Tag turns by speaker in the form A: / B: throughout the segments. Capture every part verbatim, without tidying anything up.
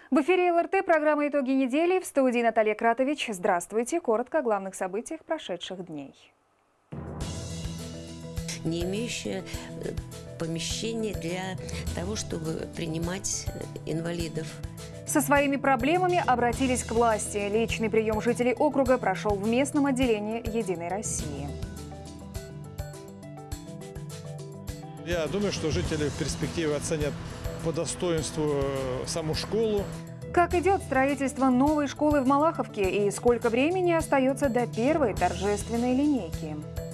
A: В эфире эл эр тэ программа «Итоги недели». В студии Наталья Кратович. Здравствуйте. Коротко о главных событиях прошедших дней.
B: Не имеющая помещения для того, чтобы принимать инвалидов.
A: Со своими проблемами обратились к власти. Личный прием жителей округа прошел в местном отделении «Единой России».
C: Я думаю, что жители в перспективе оценят по достоинству саму школу.
A: Как идет строительство новой школы в Малаховке и сколько времени остается до первой торжественной линейки?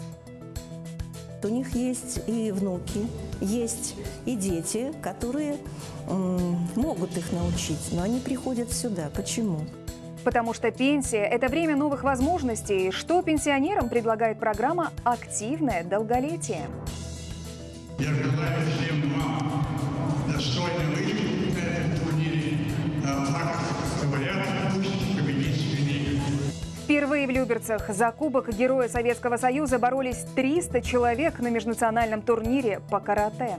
D: У них есть и внуки, есть и дети, которые м, могут их научить, но они приходят сюда. Почему?
A: Потому что пенсия – это время новых возможностей. Что пенсионерам предлагает программа «Активное долголетие»?
E: Я желаю всем вам достойно выступить на этом турнире. Как говорят, пусть победит сильнейший.
A: Впервые в Люберцах за Кубок Героя Советского Союза боролись триста человек на межнациональном турнире по карате.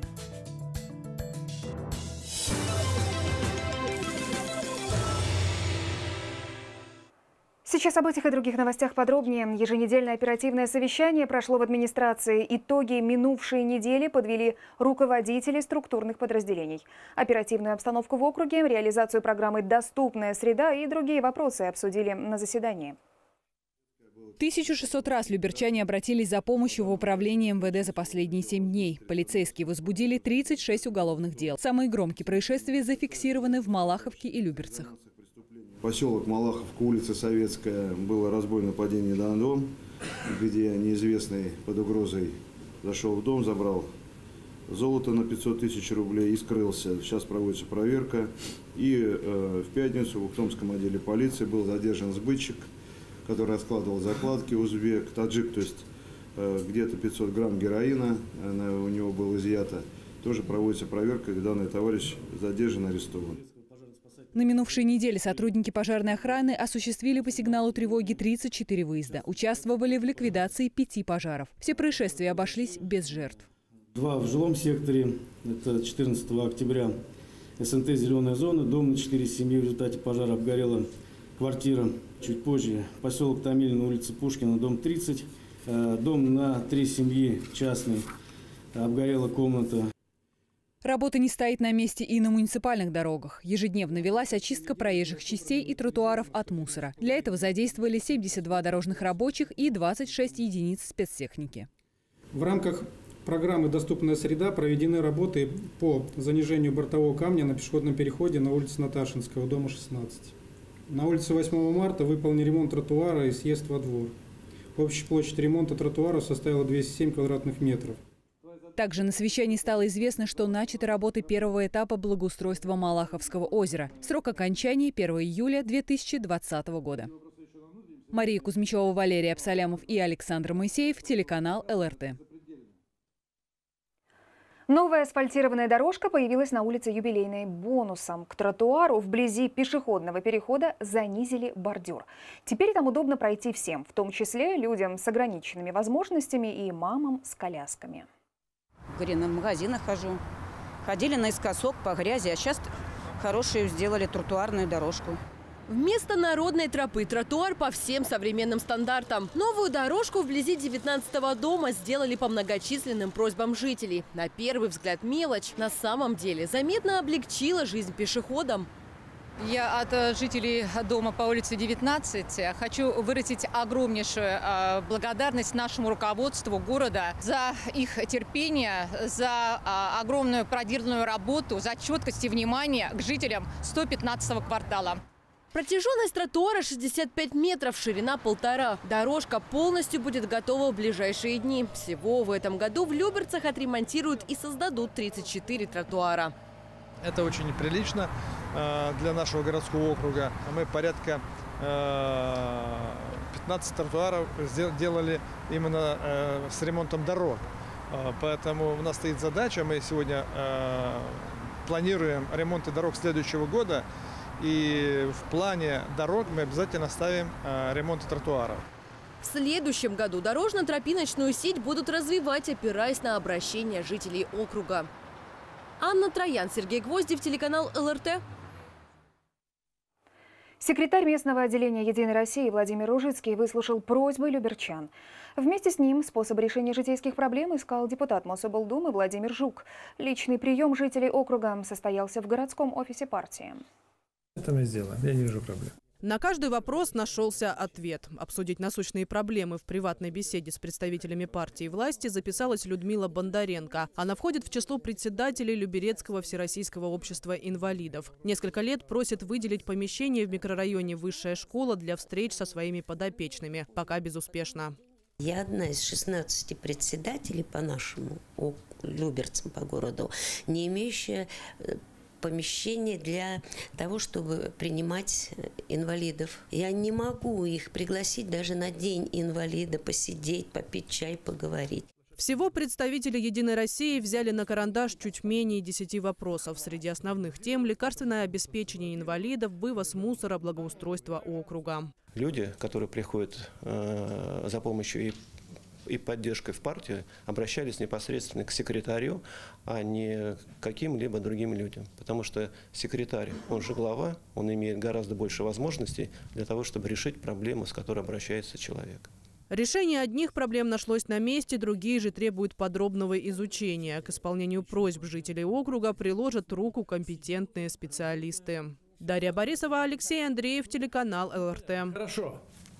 A: Сейчас об этих и других новостях подробнее. Еженедельное оперативное совещание прошло в администрации. Итоги минувшей недели подвели руководители структурных подразделений. Оперативную обстановку в округе, реализацию программы «Доступная среда» и другие вопросы обсудили на заседании.
F: тысяча шестьсот раз люберчане обратились за помощью в управление эм вэ дэ за последние семь дней. Полицейские возбудили тридцать шесть уголовных дел. Самые громкие происшествия зафиксированы в Малаховке и Люберцах.
G: Поселок Малаховка, улица Советская, было разбойное нападение на дом, где неизвестный под угрозой зашел в дом, забрал золото на пятьсот тысяч рублей и скрылся. Сейчас проводится проверка. И э, в пятницу в Ухтомском отделе полиции был задержан сбытчик, который раскладывал закладки, узбек, таджик, то есть э, где-то пятьсот грамм героина она, у него было изъято. Тоже проводится проверка, и данный товарищ задержан, арестован.
F: На минувшей неделе сотрудники пожарной охраны осуществили по сигналу тревоги тридцать четыре выезда. Участвовали в ликвидации пяти пожаров. Все происшествия обошлись без жертв.
H: Два в жилом секторе, это четырнадцатого октября, эс эн тэ «Зеленая зона», дом на четыре семьи. В результате пожара обгорела квартира. Чуть позже поселок Томилин, улица Пушкина, дом тридцать, дом на три семьи частный, обгорела комната.
F: Работа не стоит на месте и на муниципальных дорогах. Ежедневно велась очистка проезжих частей и тротуаров от мусора. Для этого задействовали семьдесят два дорожных рабочих и двадцать шесть единиц спецтехники.
I: В рамках программы «Доступная среда» проведены работы по занижению бортового камня на пешеходном переходе на улице Наташинского, дома шестнадцать. На улице восьмого марта выполнен ремонт тротуара и съезд во двор. Общая площадь ремонта тротуара составила двести семь квадратных метров.
F: Также на совещании стало известно, что начаты работы первого этапа благоустройства Малаховского озера. Срок окончания первого июля две тысячи двадцатого года. Мария Кузьмичева, Валерий Абсалямов и Александр Моисеев, телеканал эл эр тэ.
A: Новая асфальтированная дорожка появилась на улице Юбилейной. Бонусом к тротуару вблизи пешеходного перехода занизили бордюр. Теперь там удобно пройти всем, в том числе людям с ограниченными возможностями и мамам с колясками.
J: В магазинах хожу. Ходили наискосок по грязи, а сейчас хорошую сделали тротуарную дорожку.
K: Вместо народной тропы тротуар по всем современным стандартам. Новую дорожку вблизи девятнадцатого дома сделали по многочисленным просьбам жителей. На первый взгляд мелочь, на самом деле заметно облегчила жизнь пешеходам.
L: Я от жителей дома по улице девятнадцать хочу выразить огромнейшую благодарность нашему руководству города за их терпение, за огромную проделанную работу, за четкость и внимание к жителям сто пятнадцатого квартала.
K: Протяженность тротуара шестьдесят пять метров, ширина полтора. Дорожка полностью будет готова в ближайшие дни. Всего в этом году в Люберцах отремонтируют и создадут тридцать четыре тротуара.
C: Это очень неприлично э, для нашего городского округа. Мы порядка э, пятнадцати тротуаров сделали именно э, с ремонтом дорог. Э, поэтому у нас стоит задача, мы сегодня э, планируем ремонты дорог следующего года. И в плане дорог мы обязательно ставим э, ремонт тротуаров.
K: В следующем году дорожно-тропиночную сеть будут развивать, опираясь на обращения жителей округа. Анна Троян, Сергей Гвоздев, телеканал эл эр тэ.
A: Секретарь местного отделения «Единой России» Владимир Ружицкий выслушал просьбы люберчан. Вместе с ним способ решения житейских проблем искал депутат Мособлдумы Владимир Жук. Личный прием жителей округа состоялся в городском офисе партии.
M: Это мы сделаем, я не вижу проблем.
N: На каждый вопрос нашелся ответ. Обсудить насущные проблемы в приватной беседе с представителями партии и власти записалась Людмила Бондаренко. Она входит в число председателей Люберецкого всероссийского общества инвалидов. Несколько лет просит выделить помещение в микрорайоне «Высшая школа» для встреч со своими подопечными. Пока безуспешно.
B: Я одна из шестнадцати председателей по нашему люберцам по городу, не имеющая помещение для того, чтобы принимать инвалидов. Я не могу их пригласить даже на день инвалида, посидеть, попить чай, поговорить.
N: Всего представители «Единой России» взяли на карандаш чуть менее десяти вопросов. Среди основных тем – лекарственное обеспечение инвалидов, вывоз мусора, благоустройство округа.
O: Люди, которые приходят э, за помощью и и поддержкой в партию, обращались непосредственно к секретарю, а не к каким-либо другим людям. Потому что секретарь, он же глава, он имеет гораздо больше возможностей для того, чтобы решить проблему, с которой обращается человек.
N: Решение одних проблем нашлось на месте, другие же требуют подробного изучения. К исполнению просьб жителей округа приложат руку компетентные специалисты. Дарья Борисова, Алексей Андреев, телеканал эл эр тэ.
M: Хорошо.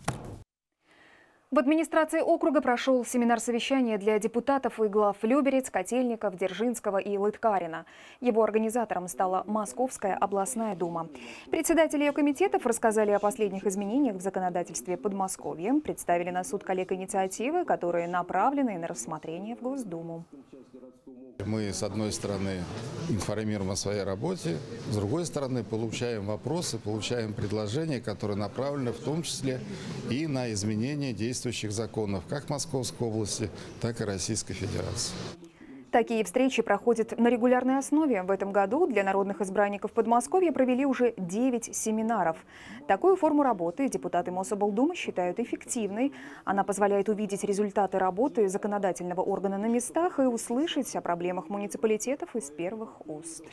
A: В администрации округа прошел семинар-совещание для депутатов и глав Люберец, Котельников, Дзержинского и Лыткарина. Его организатором стала Московская областная дума. Председатели ее комитетов рассказали о последних изменениях в законодательстве Подмосковья, представили на суд коллег инициативы, которые направлены на рассмотрение в Госдуму.
P: Мы, с одной стороны, информируем о своей работе, с другой стороны, получаем вопросы, получаем предложения, которые направлены в том числе и на изменение действующих законов как Московской области, так и Российской Федерации.
A: Такие встречи проходят на регулярной основе. В этом году для народных избранников Подмосковья провели уже девять семинаров. Такую форму работы депутаты Мособлдумы считают эффективной. Она позволяет увидеть результаты работы законодательного органа на местах и услышать о проблемах муниципалитетов из первых уст.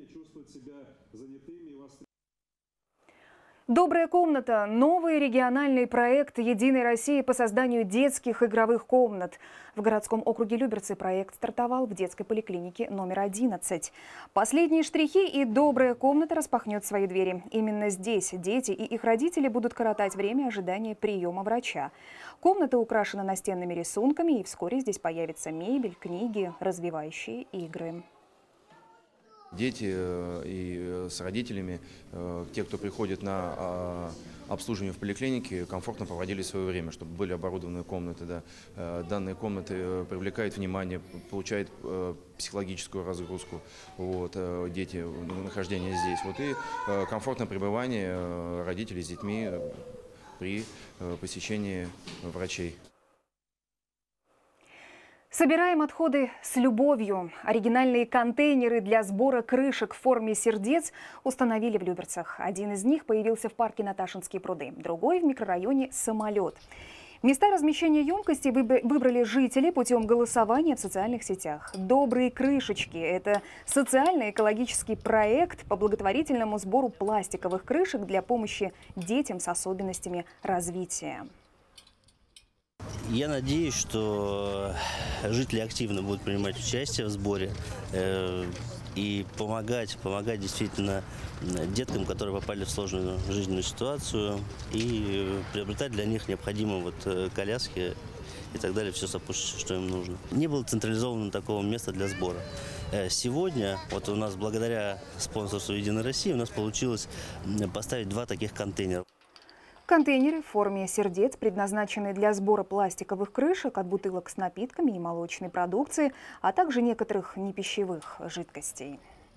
A: Добрая комната – новый региональный проект «Единой России» по созданию детских игровых комнат. В городском округе Люберцы проект стартовал в детской поликлинике номер одиннадцать. Последние штрихи, и добрая комната распахнет свои двери. Именно здесь дети и их родители будут коротать время ожидания приема врача. Комната украшена настенными рисунками, и вскоре здесь появится мебель, книги, развивающие игры.
Q: Дети и с родителями, те, кто приходит на обслуживание в поликлинике, комфортно проводили свое время, чтобы были оборудованы комнаты. Да. Данные комнаты привлекают внимание, получают психологическую разгрузку, вот, дети, нахождение здесь. Вот, и комфортное пребывание родителей с детьми при посещении врачей.
A: Собираем отходы с любовью. Оригинальные контейнеры для сбора крышек в форме сердец установили в Люберцах. Один из них появился в парке Наташинские пруды, другой в микрорайоне «Самолет». Места размещения емкостей выбрали жители путем голосования в социальных сетях. «Добрые крышечки» – это социально-экологический проект по благотворительному сбору пластиковых крышек для помощи детям с особенностями развития.
R: Я надеюсь, что жители активно будут принимать участие в сборе э, и помогать, помогать действительно деткам, которые попали в сложную жизненную ситуацию, и приобретать для них необходимые вот коляски и так далее, все сопутствующее, что им нужно. Не было централизованного такого места для сбора. Сегодня, вот у нас благодаря спонсорству «Единой России», у нас получилось поставить два таких контейнера.
A: Контейнеры в форме сердец предназначены для сбора пластиковых крышек от бутылок с напитками и молочной продукции, а также некоторых непищевых жидкостей.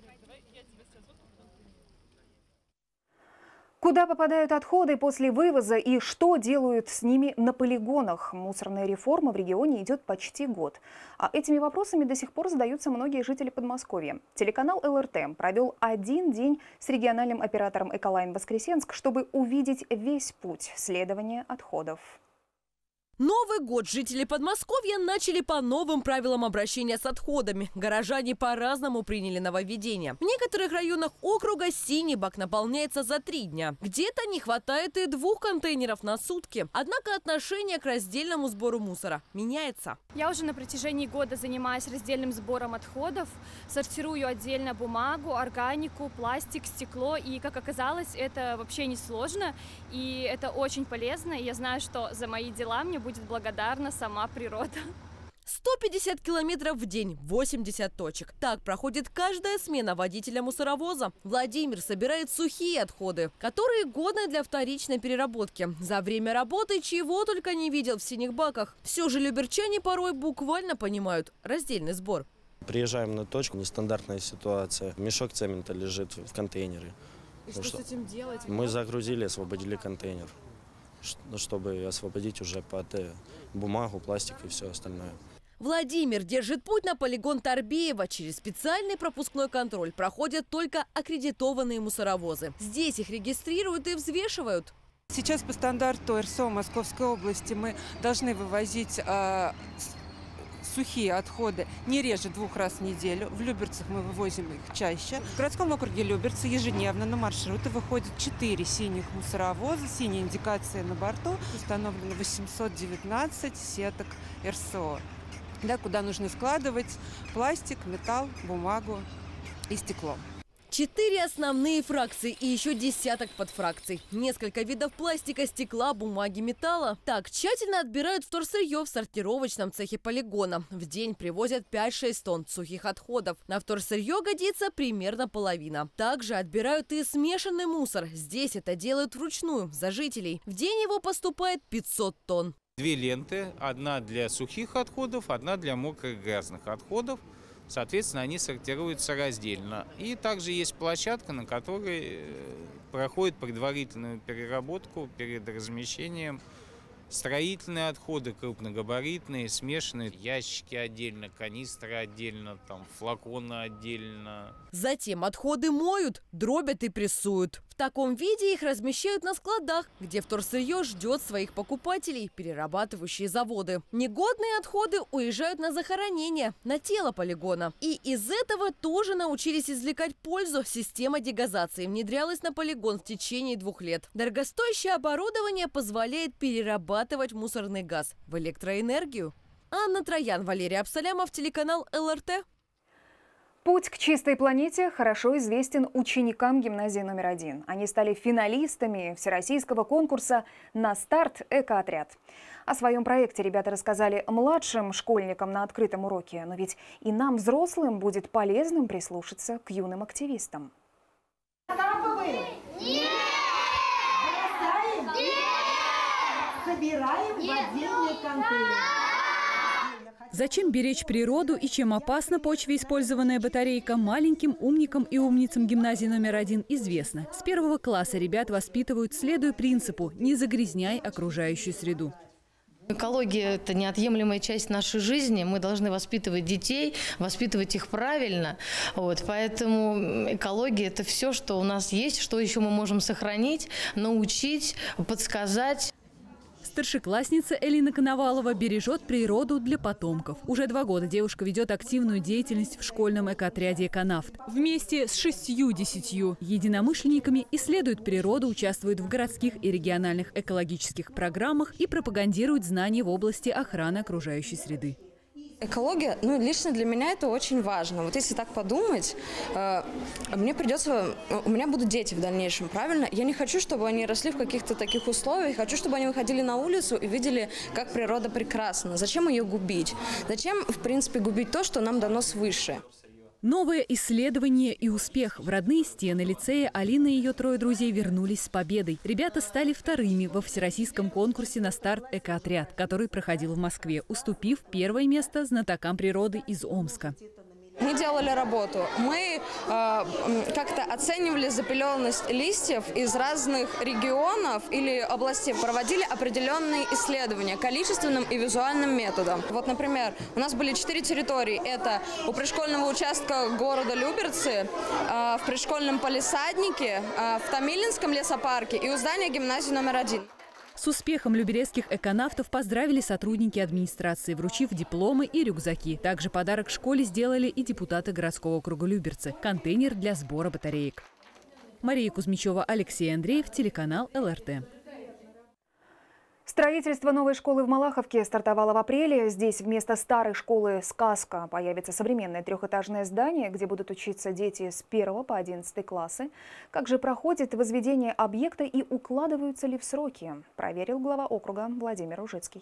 A: Куда попадают отходы после вывоза и что делают с ними на полигонах? Мусорная реформа в регионе идет почти год. А этими вопросами до сих пор задаются многие жители Подмосковья. Телеканал эл эр тэ провел один день с региональным оператором «Эколайн Воскресенск», чтобы увидеть весь путь следования отходов.
K: Новый год жители Подмосковья начали по новым правилам обращения с отходами. Горожане по-разному приняли нововведение. В некоторых районах округа синий бак наполняется за три дня. Где-то не хватает и двух контейнеров на сутки. Однако отношение к раздельному сбору мусора меняется.
S: Я уже на протяжении года занимаюсь раздельным сбором отходов. Сортирую отдельно бумагу, органику, пластик, стекло. И, как оказалось, это вообще не сложно. И это очень полезно. И я знаю, что за мои дела мне будет благодарна сама природа.
K: сто пятьдесят километров в день, восемьдесят точек. Так проходит каждая смена водителя мусоровоза. Владимир собирает сухие отходы, которые годны для вторичной переработки. За время работы чего только не видел в синих баках. Все же люберчане порой буквально понимают раздельный сбор.
T: Приезжаем на точку, нестандартная ситуация. Мешок цемента лежит в контейнере.
K: И что, что с этим делать?
T: Мы загрузили, освободили контейнер, чтобы освободить уже под бумагу, пластик и все остальное.
K: Владимир держит путь на полигон Торбеева. Через специальный пропускной контроль проходят только аккредитованные мусоровозы. Здесь их регистрируют и взвешивают.
U: Сейчас по стандарту эр эс о Московской области мы должны вывозить э, сухие отходы не реже двух раз в неделю. В Люберцах мы вывозим их чаще. В городском округе Люберцы ежедневно на маршруты выходят четыре синих мусоровоза. Синяя индикация на борту. Установлено восемьсот девятнадцать сеток эр эс о, да, куда нужно складывать пластик, металл, бумагу и стекло.
K: Четыре основные фракции и еще десяток подфракций. Несколько видов пластика, стекла, бумаги, металла. Так тщательно отбирают вторсырье в сортировочном цехе полигона. В день привозят пять-шесть тонн сухих отходов. На вторсырье годится примерно половина. Также отбирают и смешанный мусор. Здесь это делают вручную, за жителей. В день его поступает пятьсот тонн.
V: Две ленты. Одна для сухих отходов, одна для мокрых грязных отходов. Соответственно, они сортируются раздельно. И также есть площадка, на которой проходит предварительную переработку перед размещением. Строительные отходы, крупногабаритные, смешанные, ящики отдельно, канистры отдельно, там, флаконы отдельно.
K: Затем отходы моют, дробят и прессуют. В таком виде их размещают на складах, где вторсырье ждет своих покупателей, перерабатывающие заводы. Негодные отходы уезжают на захоронение, на тело полигона. И из этого тоже научились извлекать пользу. Система дегазации внедрялась на полигон в течение двух лет. Дорогостоящее оборудование позволяет перерабатывать мусорный газ в электроэнергию. Анна Троян, Валерий Абсалямов, телеканал эл эр тэ.
A: Путь к чистой планете хорошо известен ученикам гимназии номер один. Они стали финалистами всероссийского конкурса «На старт. Экоотряд». О своем проекте ребята рассказали младшим школьникам на открытом уроке. Но ведь и нам, взрослым, будет полезным прислушаться к юным активистам.
W: Нет! Бросаем? Нет! Собираем в отдельный контейнер.
F: Зачем беречь природу и чем опасна почве использованная батарейка, маленьким умникам и умницам гимназии номер один известно. С первого класса ребят воспитывают, следуя принципу «не загрязняй окружающую среду».
X: Экология – это неотъемлемая часть нашей жизни. Мы должны воспитывать детей, воспитывать их правильно. Вот, поэтому экология – это все, что у нас есть, что еще мы можем сохранить, научить, подсказать.
F: Старшеклассница Элина Коновалова бережет природу для потомков. Уже два года девушка ведет активную деятельность в школьном экоотряде «Эконавт». Вместе с шестью-десятью единомышленниками исследует природу, участвует в городских и региональных экологических программах и пропагандирует знания в области охраны окружающей среды.
Y: Экология, ну, лично для меня это очень важно. Вот если так подумать, э, мне придется, у меня будут дети в дальнейшем, правильно? Я не хочу, чтобы они росли в каких-то таких условиях. Хочу, чтобы они выходили на улицу и видели, как природа прекрасна. Зачем ее губить? Зачем, в принципе, губить то, что нам дано свыше?
F: Новое исследование и успех. В родные стены лицея Алина и ее трое друзей вернулись с победой. Ребята стали вторыми во всероссийском конкурсе «На старт. Экоотряд», который проходил в Москве, уступив первое место знатокам природы из Омска.
Y: Мы делали работу. Мы э, как-то оценивали запыленность листьев из разных регионов или областей, проводили определенные исследования количественным и визуальным методом. Вот, например, у нас были четыре территории. Это у пришкольного участка города Люберцы, э, в пришкольном палисаднике, э, в Томилинском лесопарке и у здания гимназии номер один.
F: С успехом люберецких эконавтов поздравили сотрудники администрации, вручив дипломы и рюкзаки. Также подарок школе сделали и депутаты городского округа Люберцы – контейнер для сбора батареек. Мария Кузьмичева, Алексей Андреев, телеканал эл эр тэ.
A: Строительство новой школы в Малаховке стартовало в апреле. Здесь вместо старой школы «Сказка» появится современное трехэтажное здание, где будут учиться дети с первого по одиннадцатый классы. Как же проходит возведение объекта и укладываются ли в сроки, проверил глава округа Владимир Ужицкий.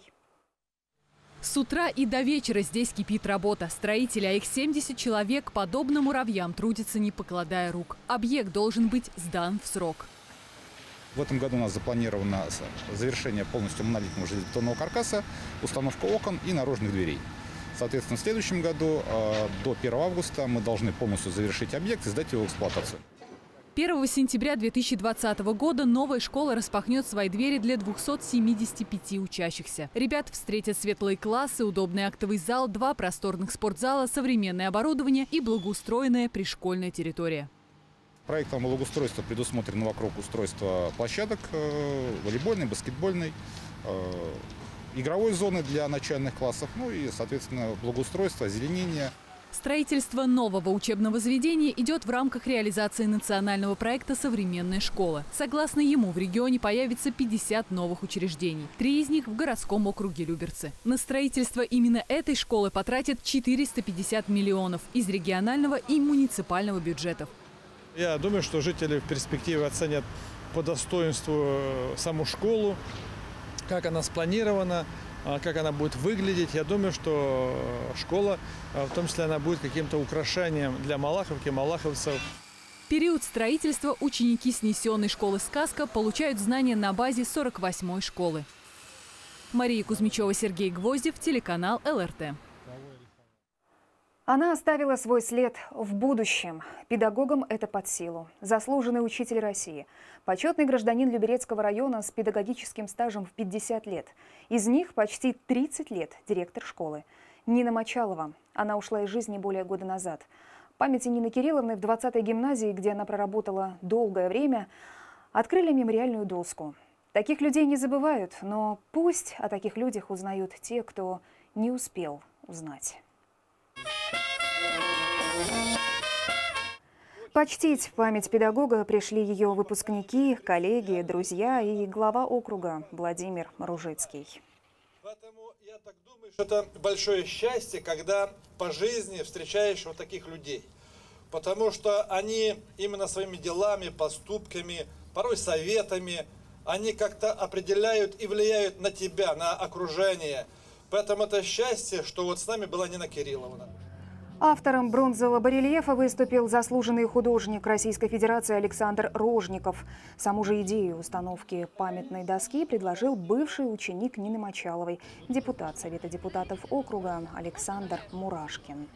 F: С утра и до вечера здесь кипит работа. Строители, а их семьдесят человек, подобно муравьям, трудятся, не покладая рук. Объект должен быть сдан в срок.
D: В этом году у нас запланировано завершение полностью монолитного железобетонного каркаса, установка окон и наружных дверей. Соответственно, в следующем году до первого августа мы должны полностью завершить объект и сдать его в эксплуатацию.
F: первого сентября две тысячи двадцатого года новая школа распахнет свои двери для двухсот семидесяти пяти учащихся. Ребят встретят светлые классы, удобный актовый зал, два просторных спортзала, современное оборудование и благоустроенная пришкольная территория.
D: Проектом благоустройства предусмотрено вокруг устройства площадок волейбольной, баскетбольной, игровой зоны для начальных классов, ну и, соответственно, благоустройство, озеленение.
F: Строительство нового учебного заведения идет в рамках реализации национального проекта «Современная школа». Согласно ему, в регионе появится пятьдесят новых учреждений. Три из них в городском округе Люберцы. На строительство именно этой школы потратят четыреста пятьдесят миллионов из регионального и муниципального бюджетов.
C: Я думаю, что жители в перспективе оценят по достоинству саму школу, как она спланирована, как она будет выглядеть. Я думаю, что школа, в том числе, она будет каким-то украшением для Малаховки, малаховцев.
F: В период строительства ученики снесенной школы «Сказка» получают знания на базе сорок восьмой школы. Мария Кузьмичева, Сергей Гвоздев, телеканал эл эр тэ.
A: Она оставила свой след в будущем. Педагогам это под силу. Заслуженный учитель России. Почетный гражданин Люберецкого района с педагогическим стажем в пятьдесят лет. Из них почти тридцать лет директор школы. Нина Мочалова. Она ушла из жизни более года назад. Памяти Нины Кирилловны в двадцатой гимназии, где она проработала долгое время, открыли мемориальную доску. Таких людей не забывают, но пусть о таких людях узнают те, кто не успел узнать. Почтить память педагога пришли ее выпускники, коллеги, друзья и глава округа Владимир Ружицкий.
C: Поэтому я так думаю, что это большое счастье, когда по жизни встречаешь вот таких людей. Потому что они именно своими делами, поступками, порой советами, они как-то определяют и влияют на тебя, на окружение. Поэтому это счастье, что вот с нами была Нина Кирилловна.
A: Автором бронзового барельефа выступил заслуженный художник Российской Федерации Александр Рожников. Саму же идею установки памятной доски предложил бывший ученик Нины Мочаловой, депутат Совета депутатов округа Александр Мурашкин.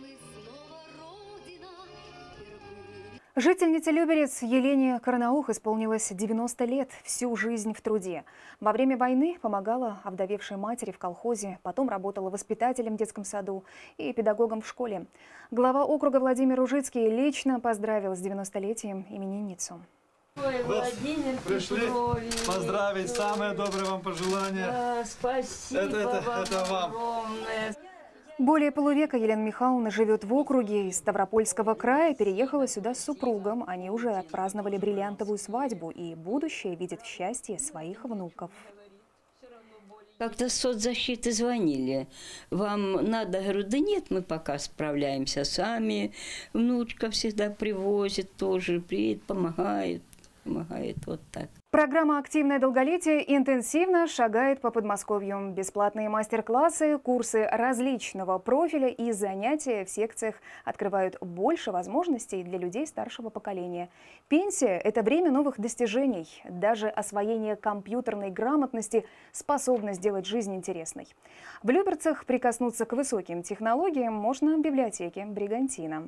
A: Жительнице Люберец Елене Карнаух исполнилось девяносто лет, всю жизнь в труде. Во время войны помогала овдовевшей матери в колхозе, потом работала воспитателем в детском саду и педагогом в школе. Глава округа Владимир Ужицкий лично поздравил с девяностолетием именинницу.
E: Ой, Владимир
C: пришли
E: Петрович.
C: поздравить, самое доброе вам пожелание.
E: Да, спасибо
C: это, это,
E: вам
C: это вам.
E: огромное.
A: Более полувека Елена Михайловна живет в округе. Из Ставропольского края переехала сюда с супругом. Они уже отпраздновали бриллиантовую свадьбу и будущее видят в счастье своих внуков.
E: Как-то с соцзащиты звонили. Вам надо? Говорю, да нет, мы пока справляемся сами. Внучка всегда привозит тоже, приедет, помогает. Помогает вот так.
A: Программа «Активное долголетие» интенсивно шагает по Подмосковью. Бесплатные мастер-классы, курсы различного профиля и занятия в секциях открывают больше возможностей для людей старшего поколения. Пенсия – это время новых достижений. Даже освоение компьютерной грамотности способно сделать жизнь интересной. В Люберцах прикоснуться к высоким технологиям можно в библиотеке «Бригантина».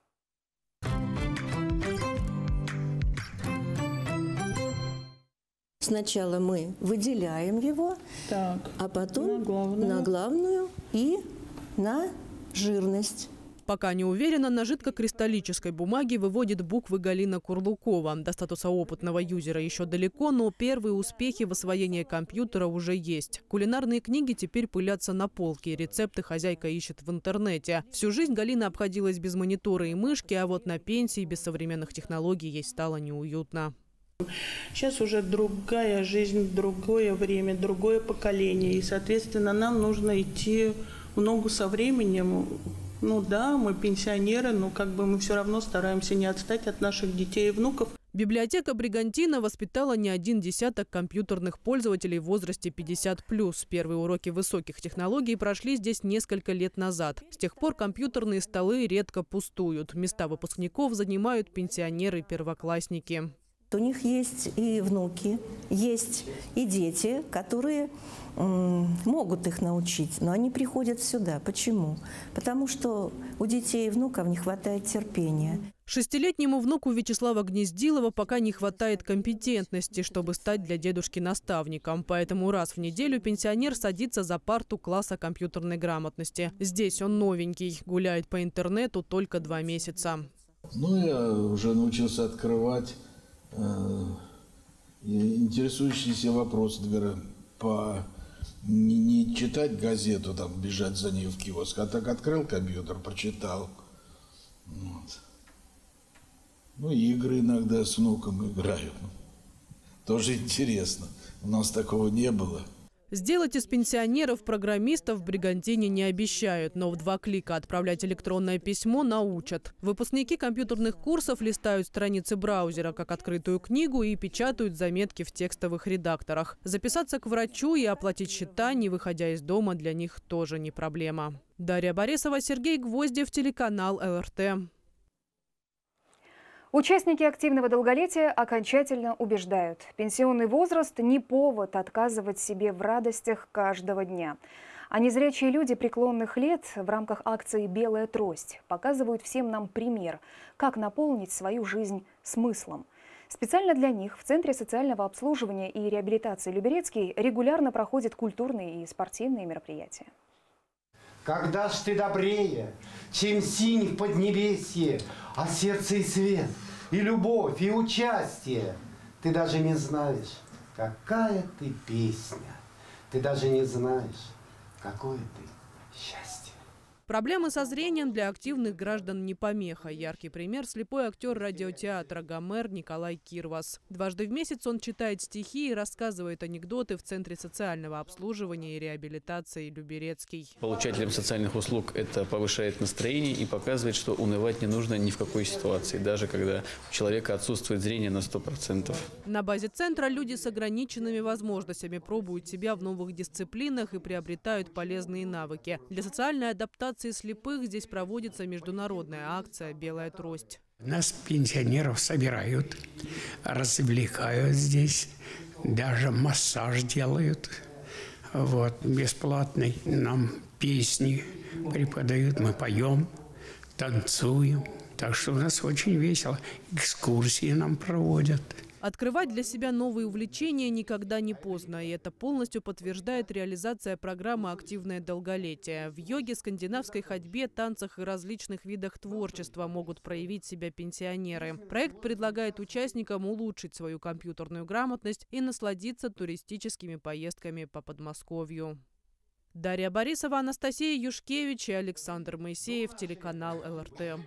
G: Сначала мы выделяем его, так, а потом на главную. на главную и на жирность.
N: Пока не уверена, на жидкокристаллической бумаге выводит буквы Галина Курлукова. До статуса опытного юзера еще далеко, но первые успехи в освоении компьютера уже есть. Кулинарные книги теперь пылятся на полке, рецепты хозяйка ищет в интернете. Всю жизнь Галина обходилась без монитора и мышки, а вот на пенсии без современных технологий ей стало неуютно.
B: Сейчас уже другая жизнь, другое время, другое поколение. И, соответственно, нам нужно идти в ногу со временем. Ну да, мы пенсионеры, но как бы мы все равно стараемся не отстать от наших детей и внуков.
N: Библиотека Бригантина воспитала не один десяток компьютерных пользователей в возрасте пятьдесят плюс. Первые уроки высоких технологий прошли здесь несколько лет назад. С тех пор компьютерные столы редко пустуют. Места выпускников занимают пенсионеры-первоклассники.
G: У них есть и внуки, есть и дети, которые могут их научить, но они приходят сюда. Почему? Потому что у детей и внуков не хватает терпения.
N: Шестилетнему внуку Вячеслава Гнездилова пока не хватает компетентности, чтобы стать для дедушки наставником. Поэтому раз в неделю пенсионер садится за парту класса компьютерной грамотности. Здесь он новенький, гуляет по интернету только два месяца.
H: Ну, я уже научился открывать э, интересующиеся вопросы, например, по... Не, не читать газету, там, бежать за ней в киоск, а так открыл компьютер, прочитал. Вот. Ну, игры иногда с внуком играю. Тоже интересно. У нас такого не было.
N: Сделать из пенсионеров программистов в Бригантине не обещают, но в два клика отправлять электронное письмо научат. Выпускники компьютерных курсов листают страницы браузера как открытую книгу и печатают заметки в текстовых редакторах. Записаться к врачу и оплатить счета, не выходя из дома, для них тоже не проблема. Дарья Борисова, Сергей Гвоздев, телеканал эл эр тэ.
A: Участники активного долголетия окончательно убеждают, пенсионный возраст не повод отказывать себе в радостях каждого дня. А незрячие люди преклонных лет в рамках акции «Белая трость» показывают всем нам пример, как наполнить свою жизнь смыслом. Специально для них в Центре социального обслуживания и реабилитации «Люберецкий» регулярно проходят культурные и спортивные мероприятия.
I: Когда ж ты добрее, чем синий в поднебесье, а сердце и свет, и любовь, и участие. Ты даже не знаешь, какая ты песня. Ты даже не знаешь, какое ты счастье.
N: Проблемы со зрением для активных граждан не помеха. Яркий пример – слепой актер радиотеатра «Гомер» Николай Кирвас. Дважды в месяц он читает стихи и рассказывает анекдоты в Центре социального обслуживания и реабилитации «Люберецкий».
J: Получателям социальных услуг это повышает настроение и показывает, что унывать не нужно ни в какой ситуации, даже когда у человека отсутствует зрение на сто процентов.
N: На базе центра люди с ограниченными возможностями пробуют себя в новых дисциплинах и приобретают полезные навыки. Для социальной адаптации слепых здесь проводится международная акция «Белая трость».
L: Нас, пенсионеров, собирают, развлекают здесь, даже массаж делают. Вот, бесплатный. Нам песни преподают, мы поем, танцуем. Так что у нас очень весело. Экскурсии нам проводят.
N: Открывать для себя новые увлечения никогда не поздно, и это полностью подтверждает реализация программы «Активное долголетие». В йоге, скандинавской ходьбе, танцах и различных видах творчества могут проявить себя пенсионеры. Проект предлагает участникам улучшить свою компьютерную грамотность и насладиться туристическими поездками по Подмосковью. Дарья Борисова, Анастасия Юшкевич и Александр Моисеев, телеканал эл эр тэ.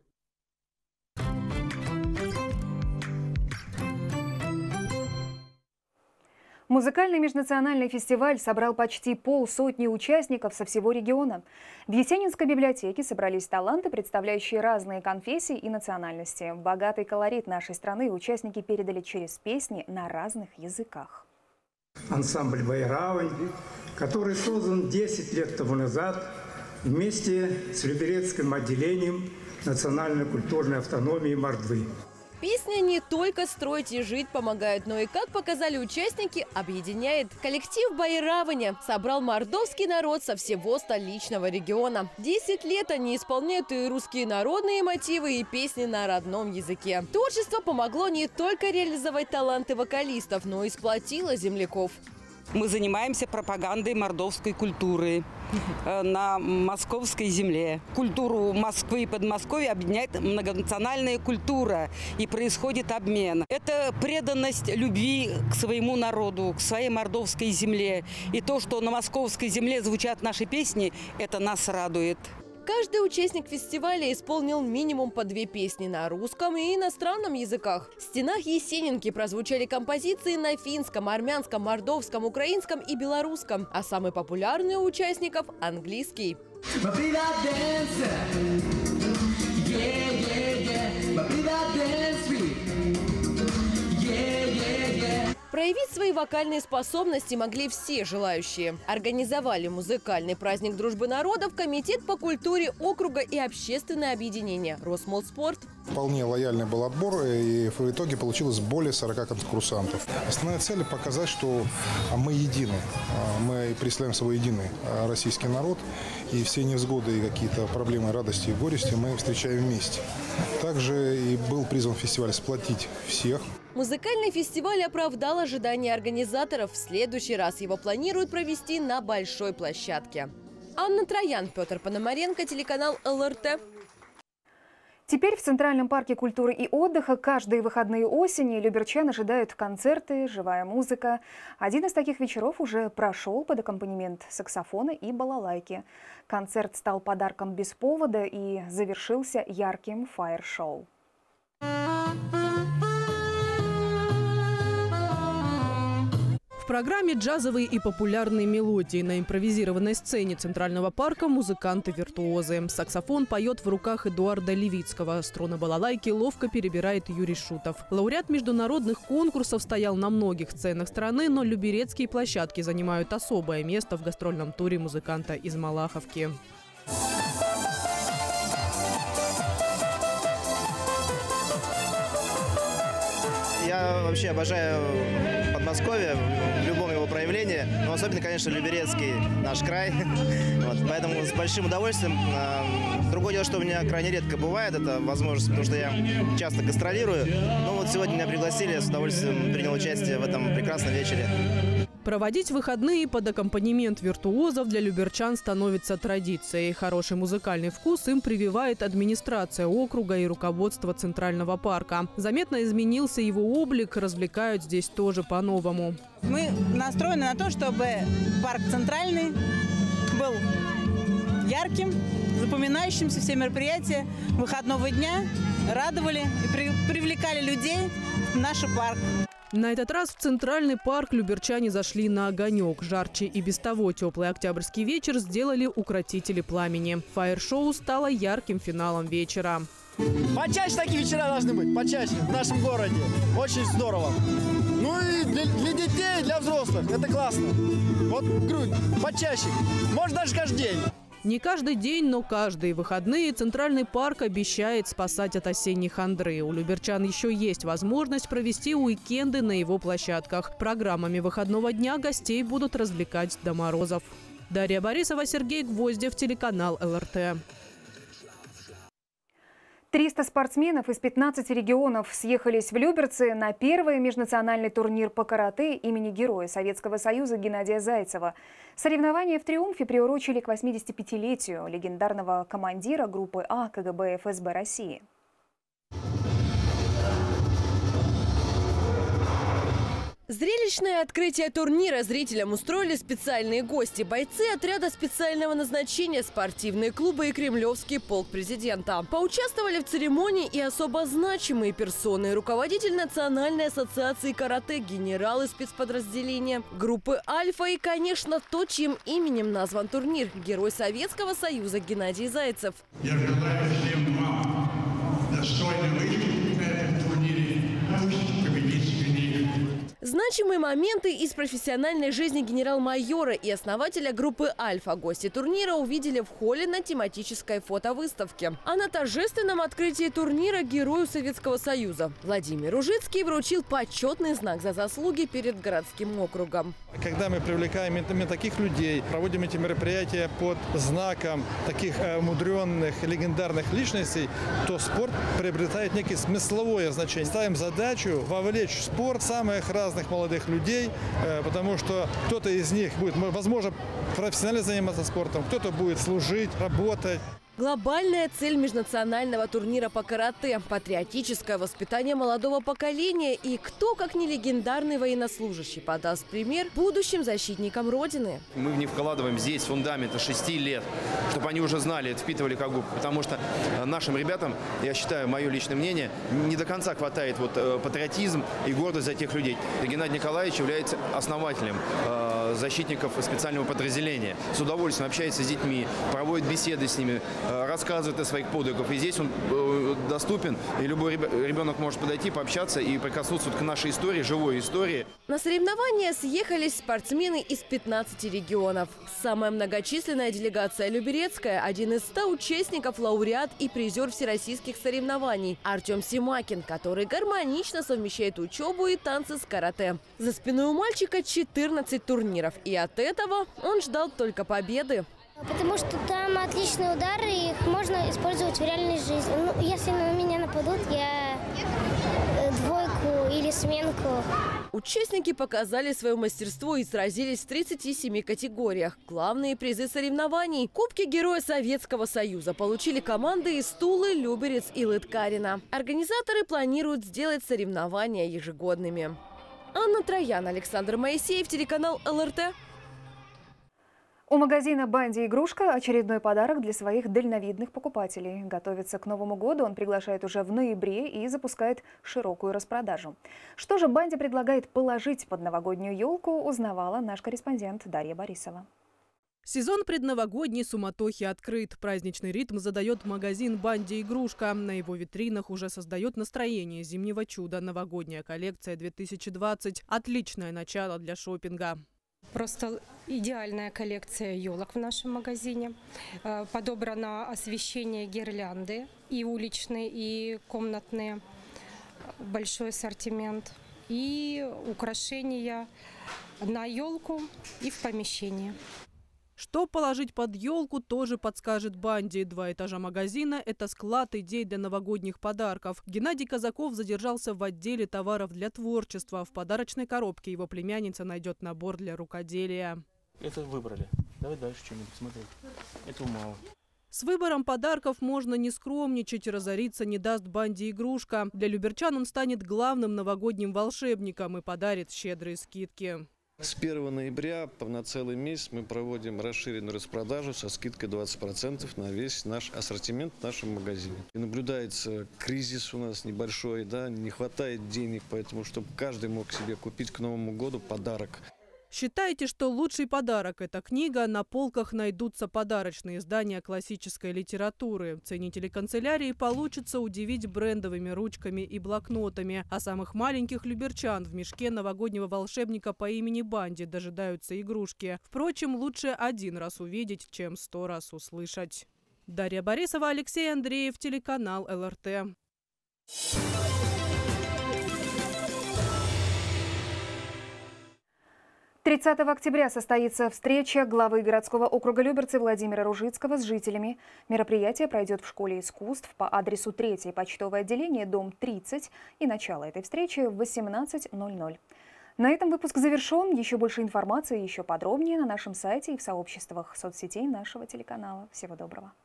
A: Музыкальный межнациональный фестиваль собрал почти полсотни участников со всего региона. В Есенинской библиотеке собрались таланты, представляющие разные конфессии и национальности. Богатый колорит нашей страны участники передали через песни на разных языках.
M: Ансамбль «Байравань», который создан десять лет тому назад вместе с Люберецким отделением национальной культурной автономии Мордвы.
K: Песня не только строить и жить помогает, но и, как показали участники, объединяет. Коллектив «Байраваня» собрал мордовский народ со всего столичного региона. Десять лет они исполняют и русские народные мотивы, и песни на родном языке. Творчество помогло не только реализовать таланты вокалистов, но и сплотило земляков.
O: Мы занимаемся пропагандой мордовской культуры на московской земле. Культуру Москвы и Подмосковья объединяет многонациональная культура, и происходит обмен. Это преданность любви к своему народу, к своей мордовской земле. И то, что на московской земле звучат наши песни, это нас радует.
K: Каждый участник фестиваля исполнил минимум по две песни на русском и иностранном языках. В стенах Есенинки прозвучали композиции на финском, армянском, мордовском, украинском и белорусском. А самый популярный у участников – английский. Проявить свои вокальные способности могли все желающие. Организовали музыкальный праздник дружбы народов Комитет по культуре округа и общественное объединение «Росмолспорт».
P: Вполне лояльный был отбор, и в итоге получилось более сорока конкурсантов. Основная цель – показать, что мы едины, мы представляем собой единый российский народ, и все невзгоды и какие-то проблемы, радости и горести мы встречаем вместе. Также и был призван фестиваль сплотить всех.
K: Музыкальный фестиваль оправдал ожидания организаторов. В следующий раз его планируют провести на большой площадке. Анна Троян, Петр Пономаренко, телеканал эл эр тэ.
A: Теперь в Центральном парке культуры и отдыха каждые выходные осени люберчан ожидают концерты, живая музыка. Один из таких вечеров уже прошел под аккомпанемент саксофона и балалайки. Концерт стал подарком без повода и завершился ярким фаер-шоу.
N: В программе джазовые и популярные мелодии. На импровизированной сцене Центрального парка музыканты-виртуозы. Саксофон поет в руках Эдуарда Левицкого. Струны балалайки ловко перебирает Юрий Шутов. Лауреат международных конкурсов стоял на многих сценах страны, но люберецкие площадки занимают особое место в гастрольном туре музыканта из Малаховки.
Q: Я вообще обожаю Подмосковье в любом его проявлении, но особенно, конечно, Люберецкий, наш край. Вот, поэтому с большим удовольствием. Другое дело, что у меня крайне редко бывает эта возможность, потому что я часто гастролирую. Но вот сегодня меня пригласили, я с удовольствием принял участие в этом прекрасном вечере.
N: Проводить выходные под аккомпанемент виртуозов для люберчан становится традицией. Хороший музыкальный вкус им прививает администрация округа и руководство Центрального парка. Заметно изменился его облик, развлекают здесь тоже по-новому.
R: Мы настроены на то, чтобы парк Центральный был ярким, запоминающимся. Все мероприятия выходного дня радовали и при привлекали людей в наш парк.
N: На этот раз в Центральный парк люберчане зашли на огонек. Жарче и без того теплый октябрьский вечер сделали укротители пламени. Фаер-шоу стало ярким финалом вечера.
S: Почаще такие вечера должны быть, почаще в нашем городе. Очень здорово. Ну и для, для детей, для взрослых. Это классно. Вот грудь, почаще. Может, даже каждый день.
N: Не каждый день, но каждые выходные Центральный парк обещает спасать от осенней хандры. У люберчан еще есть возможность провести уикенды на его площадках. Программами выходного дня гостей будут развлекать до морозов. Дарья Борисова, Сергей Гвоздев, телеканал эл эр тэ.
A: триста спортсменов из пятнадцати регионов съехались в Люберцы на первый межнациональный турнир по карате имени Героя Советского Союза Геннадия Зайцева. Соревнования в «Триумфе» приурочили к восьмидесятипятилетию легендарного командира группы А ка гэ бэ эф эс бэ России.
K: Зрелищное открытие турнира зрителям устроили специальные гости, бойцы отряда специального назначения, спортивные клубы и Кремлевский полк президента. Поучаствовали в церемонии и особо значимые персоны: руководитель Национальной ассоциации карате, генералы спецподразделения группы «Альфа» и, конечно, то, чьим именем назван турнир – Герой Советского Союза Геннадий Зайцев.
Z: Я желаю всем вам достойно выступить на этом турнире, победить сильнейших.
K: Значимые моменты из профессиональной жизни генерал-майора и основателя группы «Альфа» гости турнира увидели в холле на тематической фотовыставке. А на торжественном открытии турнира Герою Советского Союза Владимир Ужицкий вручил почетный знак за заслуги перед городским округом.
C: Когда мы привлекаем именно таких людей, проводим эти мероприятия под знаком таких мудренных, легендарных личностей, то спорт приобретает некое смысловое значение. Ставим задачу вовлечь в спорт самых разных разных молодых людей, потому что кто-то из них будет, возможно, профессионально заниматься спортом, кто-то будет служить, работать.
K: Глобальная цель межнационального турнира по карате – патриотическое воспитание молодого поколения. И кто, как не легендарный военнослужащий, подаст пример будущим защитникам Родины.
T: Мы в них вкладываем здесь фундамента шести лет, чтобы они уже знали, впитывали как губку. Потому что нашим ребятам, я считаю, мое личное мнение, не до конца хватает вот патриотизм и гордость за тех людей. Геннадий Николаевич является основателем защитников специального подразделения. С удовольствием общается с детьми, проводит беседы с ними, рассказывает о своих подвигах. И здесь он доступен, и любой ребенок может подойти, пообщаться и прикоснуться к нашей истории, живой истории.
K: На соревнования съехались спортсмены из пятнадцати регионов. Самая многочисленная делегация Люберецкая – один из ста участников, лауреат и призер всероссийских соревнований Артем Симакин, который гармонично совмещает учебу и танцы с карате. За спиной у мальчика четырнадцать турниров, и от этого он ждал только победы.
U: Потому что там отличные удары, и их можно использовать в реальной жизни. Ну, если на меня нападут, я двойку или сменку.
K: Участники показали свое мастерство и сразились в тридцати семи категориях. Главные призы соревнований – Кубки Героя Советского Союза получили команды из Тулы, Люберец и Лыткарино. Организаторы планируют сделать соревнования ежегодными. Анна Троян, Александр Моисеев, телеканал эл эр тэ.
A: У магазина «Банди Игрушка» очередной подарок для своих дальновидных покупателей. Готовится к Новому году, он приглашает уже в ноябре и запускает широкую распродажу. Что же «Банди» предлагает положить под новогоднюю елку, узнавала наш корреспондент Дарья Борисова.
N: Сезон предновогодней суматохи открыт. Праздничный ритм задает магазин «Банди Игрушка». На его витринах уже создает настроение зимнего чуда. Новогодняя коллекция две тысячи двадцать. Отличное начало для шопинга.
V: Просто идеальная коллекция елок в нашем магазине. Подобрано освещение, гирлянды и уличные, и комнатные. Большой ассортимент. И украшения на елку и в помещении.
N: Что положить под елку, тоже подскажет «Банди». Два этажа магазина – это склад идей для новогодних подарков. Геннадий Казаков задержался в отделе товаров для творчества. В подарочной коробке его племянница найдет набор для рукоделия.
W: Это выбрали. Давай дальше что-нибудь смотреть. Этого мало.
N: С выбором подарков можно не скромничать, разориться не даст «Банди Игрушка». Для люберчан он станет главным новогодним волшебником и подарит щедрые скидки.
X: С первого ноября на целый месяц мы проводим расширенную распродажу со скидкой двадцать процентов на весь наш ассортимент в нашем магазине. И наблюдается кризис у нас небольшой, да, не хватает денег, поэтому чтобы каждый мог себе купить к Новому году подарок.
N: Считайте, что лучший подарок – это книга. На полках найдутся подарочные издания классической литературы. Ценители канцелярии получится удивить брендовыми ручками и блокнотами. А самых маленьких люберчан в мешке новогоднего волшебника по имени Банди дожидаются игрушки. Впрочем, лучше один раз увидеть, чем сто раз услышать. Дарья Борисова, Алексей Андреев, телеканал эл эр тэ.
A: тридцатого октября состоится встреча главы городского округа Люберцы Владимира Ружицкого с жителями. Мероприятие пройдет в школе искусств по адресу третье почтовое отделение, дом тридцать. И начало этой встречи в восемнадцать ноль ноль. На этом выпуск завершен. Еще больше информации, еще подробнее на нашем сайте и в сообществах соцсетей нашего телеканала. Всего доброго.